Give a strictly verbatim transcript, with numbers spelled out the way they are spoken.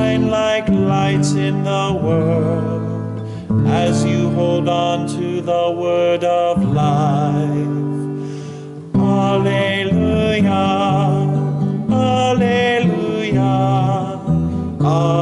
shine like lights in the world as you hold on to the word of life. Alleluia, alleluia, alleluia.